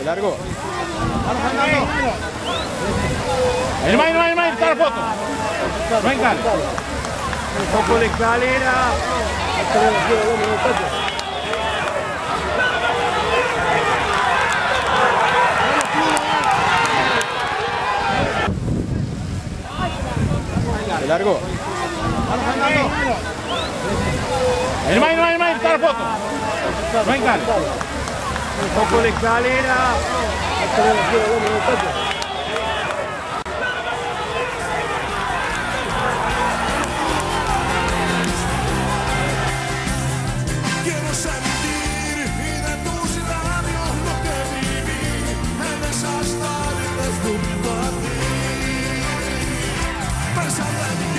largo. Irmán, está la foto. Venga. Un poco de escalera. De largo. Irmán, está la foto. Venga. Un poco de escalera. Quiero sentir y de tus labios lo que viví en esas tardes junto a ti. Pensando en